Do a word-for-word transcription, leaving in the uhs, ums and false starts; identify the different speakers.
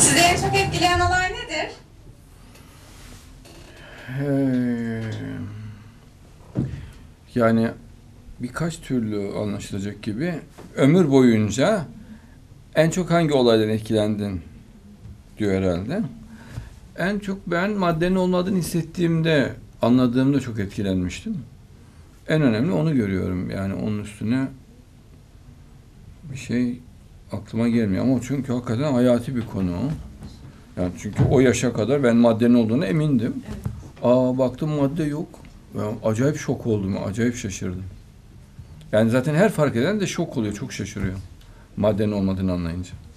Speaker 1: Sizi en çok etkileyen olay nedir?
Speaker 2: Ee, yani birkaç türlü anlaşılacak gibi ömür boyunca en çok hangi olaydan etkilendin diyor herhalde. En çok ben maddenin olmadığını hissettiğimde, anladığımda çok etkilenmiştim. En önemli onu görüyorum. Yani onun üstüne bir şey aklıma gelmiyor. Ama çünkü hakikaten hayati bir konu o. Yani çünkü o yaşa kadar ben maddenin olduğunu emindim. Aa baktım madde yok. Ben acayip şok oldum, acayip şaşırdım. Yani zaten her fark eden de şok oluyor, çok şaşırıyor. Maddenin olmadığını anlayınca.